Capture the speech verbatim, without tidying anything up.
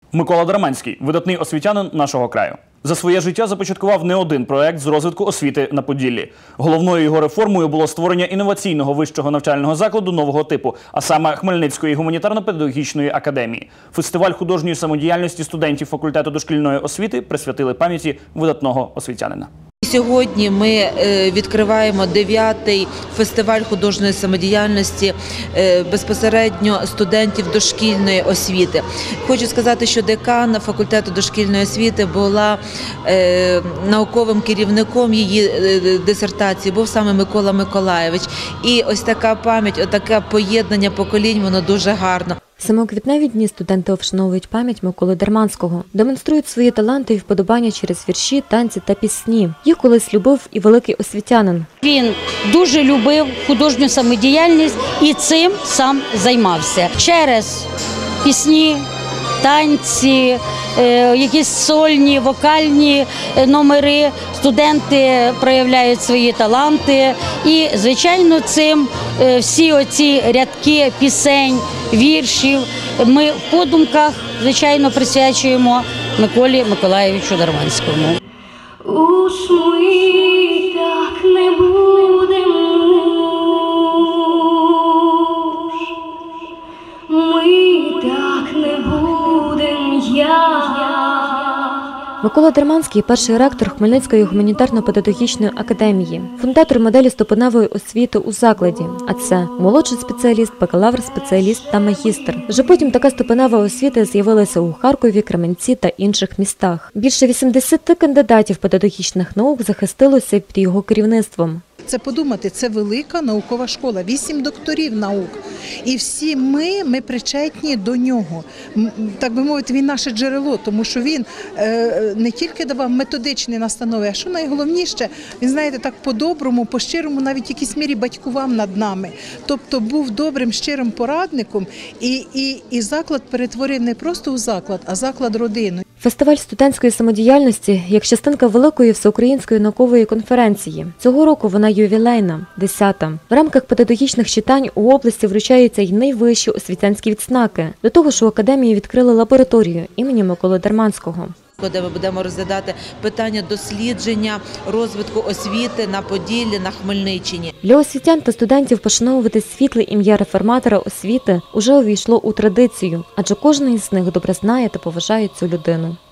Микола Дерманський – видатний освітянин нашого краю. За своє життя започаткував не один проект з розвитку освіти на Поділлі. Головною його реформою було створення інноваційного вищого навчального закладу нового типу, а саме Хмельницької гуманітарно-педагогічної академії. Фестиваль художньої самодіяльності студентів факультету дошкільної освіти присвятили пам'яті видатного освітянина. Сьогодні ми відкриваємо дев'ятий фестиваль художньої самодіяльності безпосередньо студентів дошкільної освіти. Хочу сказати, що декан факультету дошкільної освіти була науковим керівником її дисертації, був саме Микола Миколайович. І ось така пам'ять, таке поєднання поколінь, воно дуже гарно. Саме у квітневі дні студенти вшановують пам'ять Миколи Дерманського, демонструють свої таланти і вподобання через вірші, танці та пісні. Їх колись любив і великий освітянин. Він дуже любив художню самодіяльність і цим сам займався. Через пісні, танці, якісь сольні, вокальні номери студенти проявляють свої таланти. І, звичайно, цим всі оці рядки пісень, віршів ми в подумках, звичайно, присвячуємо Миколі Миколайовичу Дерманському. Уж ми так не будемо, ми так не будемо, я. Микола Дерманський – перший ректор Хмельницької гуманітарно-педагогічної академії, фундатор моделі стопеневої освіти у закладі, а це молодший спеціаліст, бакалавр-спеціаліст та магістр. Вже потім така стопенева освіта з'явилася у Харкові, Кременці та інших містах. Більше вісімдесят кандидатів педагогічних наук захистилося під його керівництвом. Це подумати, це велика наукова школа, вісім докторів наук. І всі ми, ми причетні до нього. Так би мовити, він наше джерело, тому що він е, не тільки давав методичні настанови, а що найголовніше, він, знаєте, так по-доброму, по-щирому, навіть в якійсь мірі батькував над нами. Тобто був добрим, щирим порадником і, і, і заклад перетворив не просто у заклад, а заклад родину. Фестиваль студентської самодіяльності як частинка великої всеукраїнської наукової конференції. Цього року вона ювілейна, десята. В рамках педагогічних читань у області вручаються й найвищі освітянські відзнаки. До того ж, у академії відкрили лабораторію імені Миколи Дерманського, Де ми будемо розглядати питання дослідження розвитку освіти на Поділлі, на Хмельниччині. Для освітян та студентів пошановувати світле ім'я реформатора освіти уже увійшло у традицію, адже кожен із них добре знає та поважає цю людину.